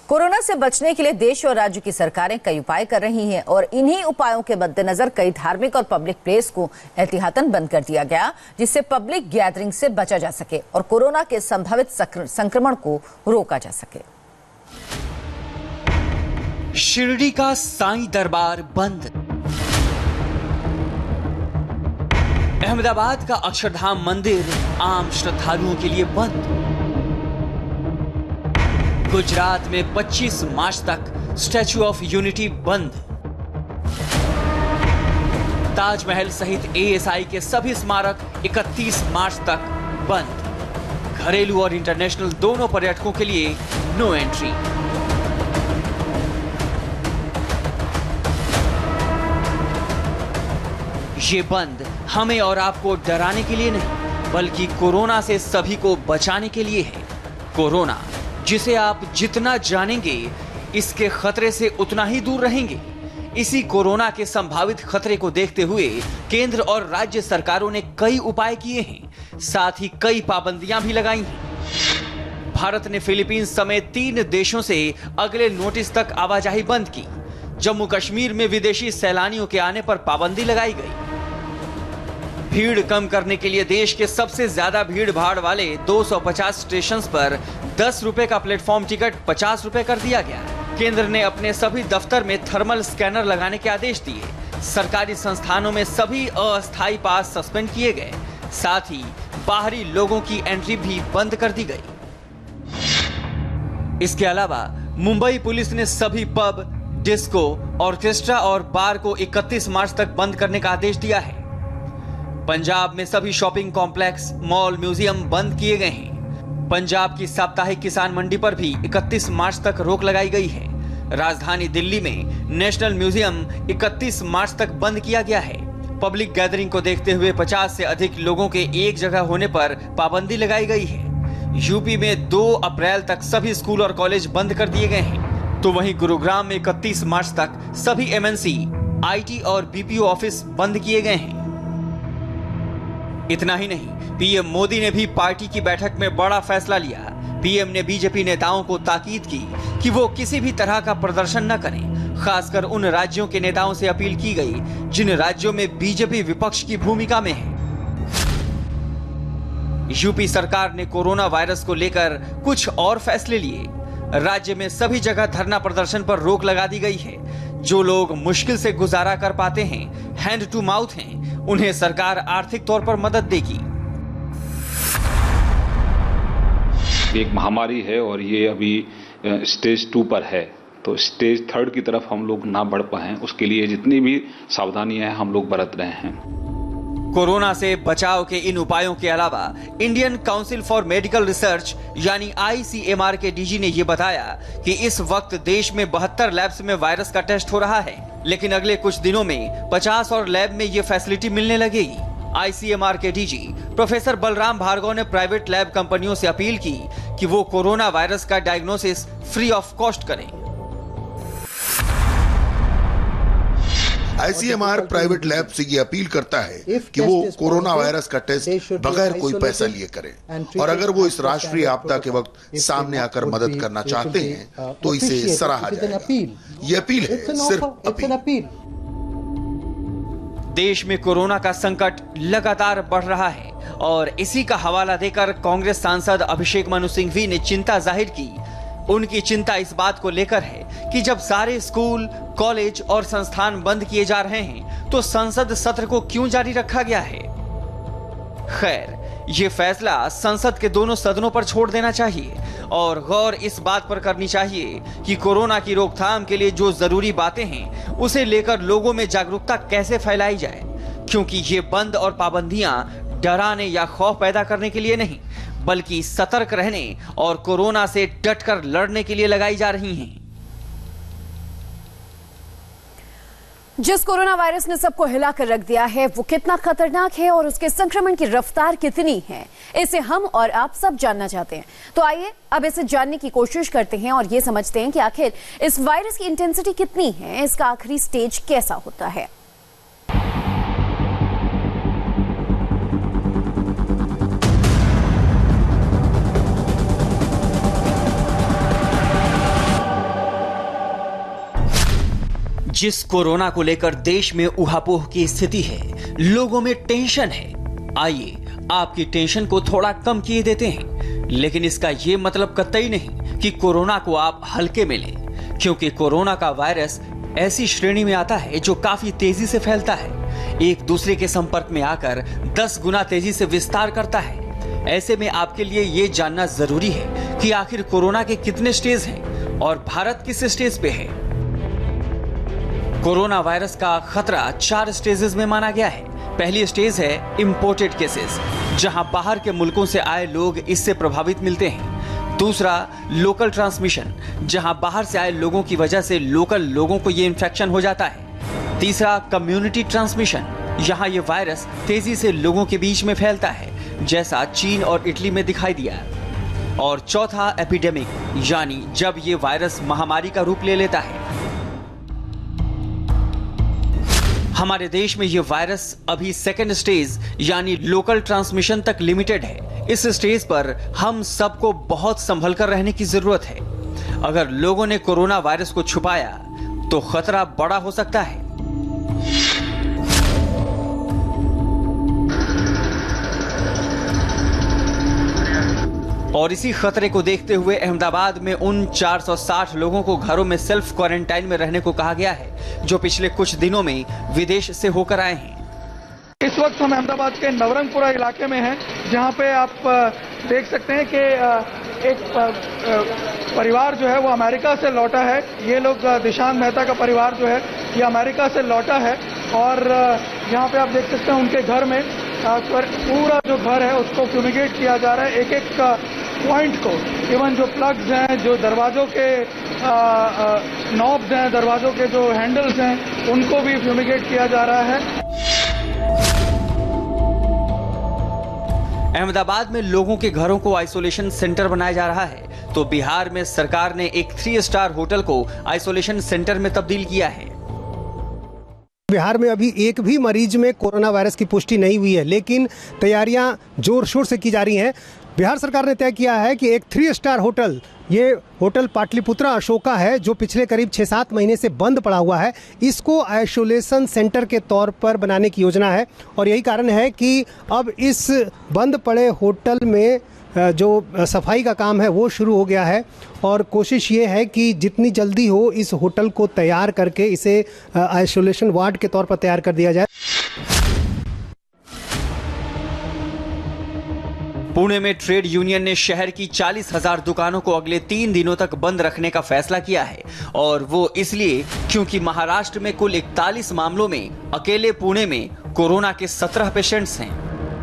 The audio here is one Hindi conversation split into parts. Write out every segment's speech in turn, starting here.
कोरोना से बचने के लिए देश और राज्य की सरकारें कई उपाय कर रही हैं और इन्हीं उपायों के मद्देनजर कई धार्मिक और पब्लिक प्लेस को एहतियातन बंद कर दिया गया, जिससे पब्लिक गैदरिंग से बचा जा सके और कोरोना के संभावित संक्रमण को रोका जा सके। शिरडी का साईं दरबार बंद, अहमदाबाद का अक्षरधाम मंदिर आम श्रद्धालुओं के लिए बंद, गुजरात में 25 मार्च तक स्टैच्यू ऑफ यूनिटी बंद, ताजमहल सहित एएसआई के सभी स्मारक 31 मार्च तक बंद, घरेलू और इंटरनेशनल दोनों पर्यटकों के लिए नो एंट्री। ये बंद हमें और आपको डराने के लिए नहीं, बल्कि कोरोना से सभी को बचाने के लिए है। कोरोना जिसे आप जितना जानेंगे, इसके खतरे से उतना ही दूर रहेंगे। इसी कोरोना के संभावित खतरे को देखते हुए केंद्र और राज्य सरकारों ने कई उपाय किए हैं, साथ ही कई पाबंदियां भी लगाई हैं। भारत ने फिलीपींस समेत 3 देशों से अगले नोटिस तक आवाजाही बंद की। जम्मू कश्मीर में विदेशी सैलानियों के आने पर पाबंदी लगाई गई। भीड़ कम करने के लिए देश के सबसे ज्यादा भीड़ भाड़ वाले 250 स्टेशन पर 10 रुपए का प्लेटफॉर्म टिकट 50 रुपए कर दिया गया। केंद्र ने अपने सभी दफ्तर में थर्मल स्कैनर लगाने के आदेश दिए। सरकारी संस्थानों में सभी अस्थायी पास सस्पेंड किए गए, साथ ही बाहरी लोगों की एंट्री भी बंद कर दी गई। इसके अलावा मुंबई पुलिस ने सभी पब, डिस्को, ऑर्केस्ट्रा और बार को 31 मार्च तक बंद करने का आदेश दिया है। पंजाब में सभी शॉपिंग कॉम्प्लेक्स, मॉल, म्यूजियम बंद किए गए हैं। पंजाब की साप्ताहिक किसान मंडी पर भी 31 मार्च तक रोक लगाई गई है। राजधानी दिल्ली में नेशनल म्यूजियम 31 मार्च तक बंद किया गया है। पब्लिक गैदरिंग को देखते हुए 50 से अधिक लोगों के एक जगह होने पर पाबंदी लगाई गई है। यूपी में 2 अप्रैल तक सभी स्कूल और कॉलेज बंद कर दिए गए हैं, तो वहीं गुरुग्राम में 31 मार्च तक सभी एमएनसी, आईटी और बीपीओ ऑफिस बंद किए गए हैं। इतना ही नहीं, पीएम मोदी ने भी पार्टी की बैठक में बड़ा फैसला लिया। पीएम ने बीजेपी नेताओं को ताकीद की कि वो किसी भी तरह का प्रदर्शन न करें। खासकर उन राज्यों के नेताओं से अपील की गई जिन राज्यों में बीजेपी विपक्ष की भूमिका में है। यूपी सरकार ने कोरोना वायरस को लेकर कुछ और फैसले लिए। राज्य में सभी जगह धरना प्रदर्शन पर रोक लगा दी गई है। जो लोग मुश्किल से गुजारा कर पाते हैं, हैंड टू माउथ हैं, उन्हें सरकार आर्थिक तौर पर मदद देगी। एक महामारी है और ये अभी स्टेज 2 पर है, तो स्टेज 3 की तरफ हम लोग ना बढ़ पाए, उसके लिए जितनी भी सावधानियां हैं हम लोग बरत रहे हैं। कोरोना से बचाव के इन उपायों के अलावा Indian council for medical research यानी ICMR के डीजी ने यह बताया कि इस वक्त देश में 72 लैब्स में वायरस का टेस्ट हो रहा है, लेकिन अगले कुछ दिनों में 50 और लैब में ये फैसिलिटी मिलने लगेगी। ICMR के डीजी प्रोफेसर बलराम भार्गव ने प्राइवेट लैब कंपनियों से अपील की कि वो कोरोना वायरस का डायग्नोसिस फ्री ऑफ कॉस्ट करें। ICMR प्राइवेट लैब से ये अपील करता है कि वो कोरोना वायरस का टेस्ट बगैर कोई पैसा लिए करें, और अगर वो इस राष्ट्रीय आपदा के वक्त सामने आकर मदद करना चाहते हैं तो इसे सराहा जाएगा। ये अपील है, सिर्फ अपील। देश में कोरोना का संकट लगातार बढ़ रहा है और इसी का हवाला देकर कांग्रेस सांसद अभिषेक मनु सिंघवी ने चिंता जाहिर की। उनकी चिंता इस बात को लेकर है कि जब सारे स्कूल, कॉलेज और संस्थान बंद किए जा रहे हैं तो संसद सत्र को क्यों जारी रखा गया है। खैर, ये फैसला संसद के दोनों सदनों पर छोड़ देना चाहिए और गौर इस बात पर करनी चाहिए कि कोरोना की रोकथाम के लिए जो जरूरी बातें हैं उसे लेकर लोगों में जागरूकता कैसे फैलाई जाए, क्योंकि ये बंद और पाबंदियां डराने या खौफ पैदा करने के लिए नहीं, बल्कि सतर्क रहने और कोरोना से डटकर लड़ने के लिए लगाई जा रही हैं। जिस कोरोना वायरस ने सबको हिलाकर रख दिया है वो कितना खतरनाक है और उसके संक्रमण की रफ्तार कितनी है, इसे हम और आप सब जानना चाहते हैं। तो आइए अब इसे जानने की कोशिश करते हैं और ये समझते हैं कि आखिर इस वायरस की इंटेंसिटी कितनी है, इसका आखिरी स्टेज कैसा होता है। जिस कोरोना को लेकर देश में उहापोह की स्थिति है, लोगों में टेंशन है, आइए आपकी टेंशन को थोड़ा कम किए देते हैं। लेकिन इसका यह मतलब कतई नहीं कि कोरोना को आप हल्के में लें, क्योंकि कोरोना का वायरस ऐसी श्रेणी में आता है जो काफी तेजी से फैलता है, एक दूसरे के संपर्क में आकर 10 गुना तेजी से विस्तार करता है। ऐसे में आपके लिए ये जानना जरूरी है कि आखिर कोरोना के कितने स्टेज हैं और भारत किस स्टेज पे है। कोरोना वायरस का खतरा 4 स्टेजेस में माना गया है। पहली स्टेज है इंपोर्टेड केसेस, जहां बाहर के मुल्कों से आए लोग इससे प्रभावित मिलते हैं। दूसरा, लोकल ट्रांसमिशन, जहां बाहर से आए लोगों की वजह से लोकल लोगों को ये इन्फेक्शन हो जाता है। तीसरा, कम्युनिटी ट्रांसमिशन, यहाँ ये वायरस तेजी से लोगों के बीच में फैलता है, जैसा चीन और इटली में दिखाई दिया। और चौथा, एपिडेमिक, यानी जब ये वायरस महामारी का रूप ले लेता है। हमारे देश में ये वायरस अभी सेकेंड स्टेज यानी लोकल ट्रांसमिशन तक लिमिटेड है। इस स्टेज पर हम सबको बहुत संभल कर रहने की जरूरत है। अगर लोगों ने कोरोना वायरस को छुपाया तो खतरा बड़ा हो सकता है। और इसी खतरे को देखते हुए अहमदाबाद में उन 460 लोगों को घरों में सेल्फ क्वारंटाइन में रहने को कहा गया है, जो पिछले कुछ दिनों में विदेश से होकर आए हैं। इस वक्त हम अहमदाबाद के नवरंगपुरा इलाके में हैं, जहां पे आप देख सकते हैं कि एक परिवार जो है वो अमेरिका से लौटा है। ये लोग दिशांत मेहता का परिवार जो है ये अमेरिका से लौटा है। और यहाँ पे आप देख सकते हैं उनके घर में पूरा जो घर है उसको फ्यूमिगेट किया जा रहा है, एक एक पॉइंट को। इवन जो प्लग्स हैं, जो दरवाजों के नॉब्स हैं, दरवाजों के जो हैंडल्स हैं, उनको भी फ्यूमिगेट किया जा रहा है। अहमदाबाद में लोगों के घरों को आइसोलेशन सेंटर बनाया जा रहा है, तो बिहार में सरकार ने एक 3 स्टार होटल को आइसोलेशन सेंटर में तब्दील किया है। बिहार में अभी एक भी मरीज में कोरोना वायरस की पुष्टि नहीं हुई है, लेकिन तैयारियां जोर शोर से की जा रही हैं। बिहार सरकार ने तय किया है कि एक 3 स्टार होटल, ये होटल पाटलिपुत्रा अशोका है, जो पिछले करीब 6-7 महीने से बंद पड़ा हुआ है, इसको आइसोलेशन सेंटर के तौर पर बनाने की योजना है। और यही कारण है कि अब इस बंद पड़े होटल में जो सफाई का काम है वो शुरू हो गया है। और कोशिश ये है कि जितनी जल्दी हो इस होटल को तैयार करके इसे आइसोलेशन वार्ड के तौर पर तैयार कर दिया जाए। पुणे में ट्रेड यूनियन ने शहर की 40,000 दुकानों को अगले 3 दिनों तक बंद रखने का फैसला किया है। और वो इसलिए क्योंकि महाराष्ट्र में कुल 41 मामलों में अकेले पुणे में कोरोना के 17 पेशेंट्स हैं।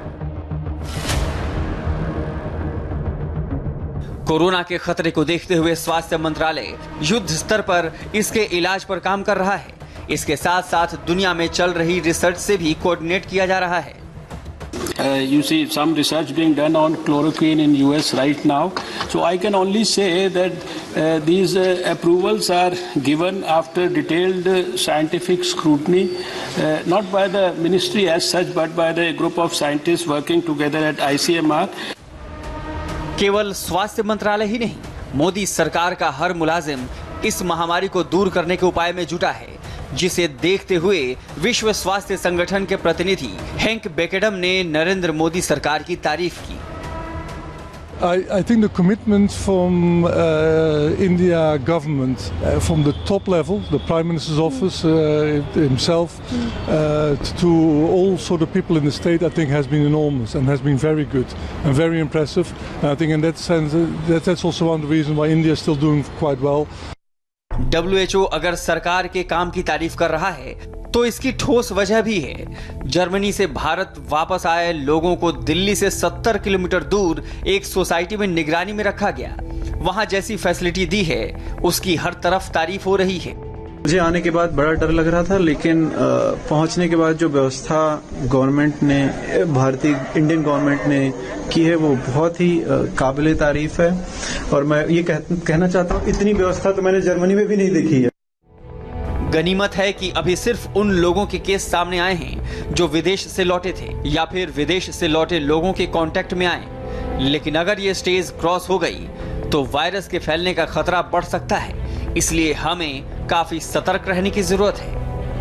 कोरोना के खतरे को देखते हुए स्वास्थ्य मंत्रालय युद्ध स्तर पर इसके इलाज पर काम कर रहा है। इसके साथ साथ दुनिया में चल रही रिसर्च से भी कोऑर्डिनेट किया जा रहा है। You see some research being done on chloroquine in US right now. So I can only say that these approvals are given after detailed scientific scrutiny, not by the ministry as such, but by the group of scientists working together at ICMR. केवल स्वास्थ्य मंत्रालय ही नहीं, मोदी सरकार का हर मुलाजिम इस महामारी को दूर करने के उपाय में जुटा है, जिसे देखते हुए विश्व स्वास्थ्य संगठन के प्रतिनिधि हैंक बेकेडम ने नरेंद्र मोदी सरकार की तारीफ की। I think the commitment from India government, from the top level, the Prime Minister's office himself, to all sort of people in the state, I think has been enormous and has been very good and very impressive. And I think in that sense, that's also one of the reasons why India is still doing quite well. WHO अगर सरकार के काम की तारीफ कर रहा है तो इसकी ठोस वजह भी है। जर्मनी से भारत वापस आए लोगों को दिल्ली से 70 किलोमीटर दूर एक सोसाइटी में निगरानी में रखा गया। वहां जैसी फैसिलिटी दी है उसकी हर तरफ तारीफ हो रही है। मुझे आने के बाद बड़ा डर लग रहा था, लेकिन पहुंचने के बाद जो व्यवस्था गवर्नमेंट ने, भारतीय इंडियन गवर्नमेंट ने की है वो बहुत ही काबिले तारीफ है। और मैं ये कहना चाहता हूँ, इतनी व्यवस्था तो मैंने जर्मनी में भी नहीं देखी है। गनीमत है कि अभी सिर्फ उन लोगों के केस सामने आए हैं जो विदेश से लौटे थे या फिर विदेश से लौटे लोगों के कांटेक्ट में आए। लेकिन अगर ये स्टेज क्रॉस हो गई तो वायरस के फैलने का खतरा बढ़ सकता है। इसलिए हमें काफी सतर्क रहने की जरूरत है।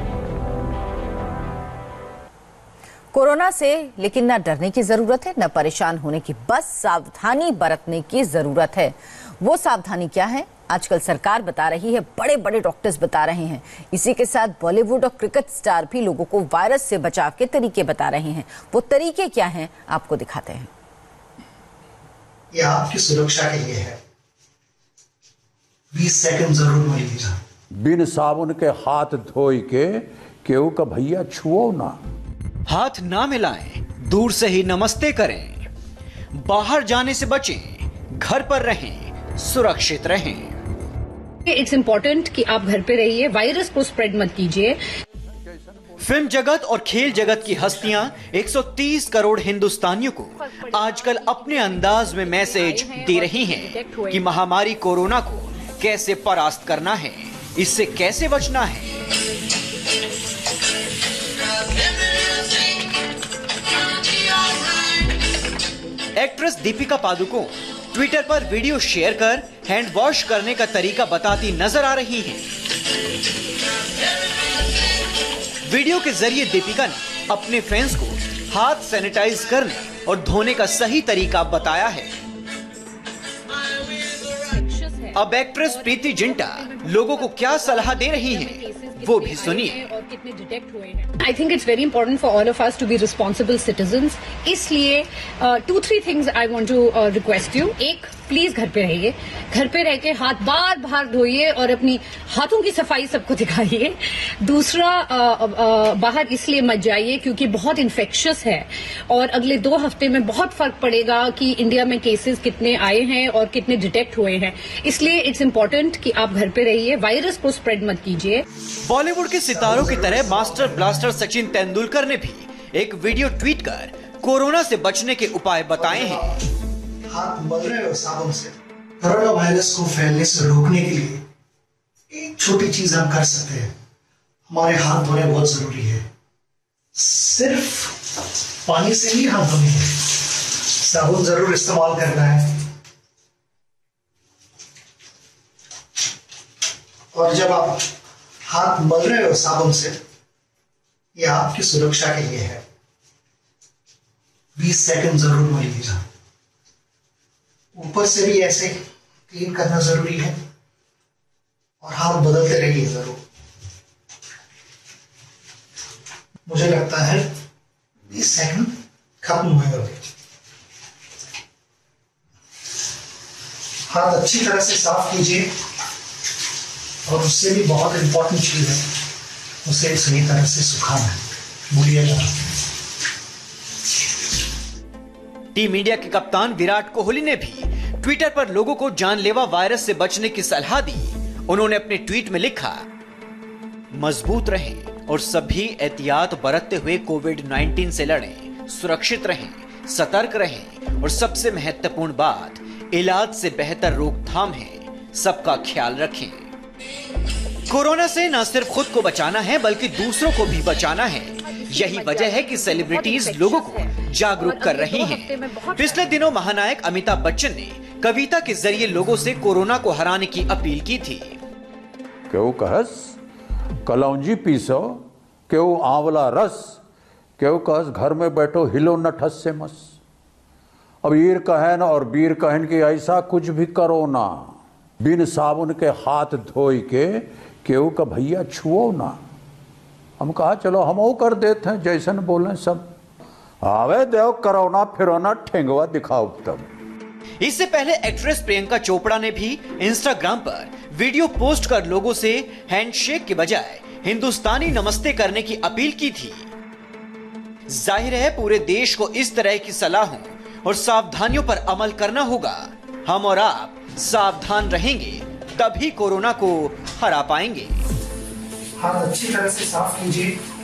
कोरोना से लेकिन न डरने की जरूरत है, न परेशान होने की, बस सावधानी बरतने की जरूरत है। वो सावधानी क्या है? आजकल सरकार बता रही है, बड़े बड़े डॉक्टर्स बता रहे हैं। इसी के साथ बॉलीवुड और क्रिकेट स्टार भी लोगों को वायरस से बचाव के तरीके बता रहे हैं। वो तरीके क्या हैं, आपको दिखाते हैं। ये आपकी सुरक्षा के लिए है। 20 सेकंड जरूर मिलेगा। बिन साबुन के हाथ धोई के केहू का भैया छुओ ना। हाथ ना मिलाएं, दूर से ही नमस्ते करें, बाहर जाने से बचें, घर पर रहें, सुरक्षित रहें। इट्स इम्पोर्टेंट कि आप घर पे रहिए, वायरस को स्प्रेड मत कीजिए। फिल्म जगत और खेल जगत की हस्तियां 130 करोड़ हिंदुस्तानियों को आजकल अपने अंदाज में मैसेज दे रही हैं कि महामारी कोरोना को कैसे परास्त करना है, इससे कैसे बचना है। एक्ट्रेस दीपिका पादुकोण ट्विटर पर वीडियो शेयर कर हैंड वॉश करने का तरीका बताती नजर आ रही हैं। वीडियो के जरिए दीपिका ने अपने फैंस को हाथ सैनिटाइज करने और धोने का सही तरीका बताया है। अब एक्ट्रेस प्रीति जिंटा लोगों को क्या सलाह दे रही हैं, वो भी सुनिए। I think it's very important for all of us to be responsible citizens. इसलिए 2-3 things I want to request you. एक, प्लीज घर पे रहिए, घर पे रह के हाथ बार बार धोइए और अपनी हाथों की सफाई सबको दिखाइए। दूसरा, बाहर इसलिए मत जाइए क्योंकि बहुत इन्फेक्शियस है और अगले 2 हफ्ते में बहुत फर्क पड़ेगा कि इंडिया में केसेस कितने आए हैं और कितने डिटेक्ट हुए हैं। इसलिए इट्स इम्पोर्टेंट कि आप घर पे रहिए, वायरस को स्प्रेड मत कीजिए। बॉलीवुड के सितारों की तरह मास्टर ब्लास्टर सचिन तेंदुलकर ने भी एक वीडियो ट्वीट कर कोरोना से बचने के उपाय बताए हैं। हाथ मल रहे हो साबुन से। कोरोना वायरस को फैलने से रोकने के लिए एक छोटी चीज हम कर सकते हैं। हमारे हाथ धोने बहुत जरूरी है। सिर्फ पानी से ही हाथ धोने हैं, साबुन जरूर इस्तेमाल करना है। और जब आप हाथ मल रहे हो साबुन से, ये आपकी सुरक्षा के लिए है। 20 सेकंड जरूर मलिएगा। ऊपर से भी ऐसे क्लीन करना जरूरी है और हाथ बदलते रहिए जरूर। मुझे लगता है 20 सेकंड खत्म हुए होंगे। हाथ अच्छी तरह से साफ कीजिए और उससे भी बहुत इंपॉर्टेंट चीज है, उसे सही तरह से सुखाना, भूलिएगा। टीम इंडिया के कप्तान विराट कोहली ने भी ट्विटर पर लोगों को जानलेवा वायरस से बचने की सलाह दी। उन्होंने अपने ट्वीट में लिखा, मजबूत रहें और सभी एहतियात बरतते हुए कोविड-19 से लड़ें, सुरक्षित रहें, सतर्क रहें और सबसे महत्वपूर्ण बात, इलाज से बेहतर रोकथाम है, सबका ख्याल रखें। कोरोना से न सिर्फ खुद को बचाना है बल्कि दूसरों को भी बचाना है। यही वजह है कि सेलिब्रिटीज लोगों को जागरूक कर रही हैं। पिछले दिनों महानायक अमिताभ बच्चन ने कविता के जरिए लोगों से कोरोना को हराने की अपील की थी। केहू कहस कलौंजी पीसो, केहू आंवला रस, केहू कहस घर में बैठो हिलो न ठस से मस। अब ईर कहन और बीर कहन की ऐसा कुछ भी करो ना, बिन साबुन के हाथ धोई के केहू का भैया छुओ ना। हम कहा चलो हम वो कर देते हैं जैसन बोले सब। आवे देव करोना फिरोना ठेंगवा दिखाओ तब। इससे पहले एक्ट्रेस प्रियंका चोपड़ा ने भी इंस्टाग्राम पर वीडियो पोस्ट कर लोगों से हैंडशेक के बजाय हिंदुस्तानी नमस्ते करने की अपील की थी। जाहिर है पूरे देश को इस तरह की सलाहों और सावधानियों पर अमल करना होगा। हम और आप सावधान रहेंगे तभी कोरोना को हरा पाएंगे। हाथ अच्छी तरह से साफ कीजिए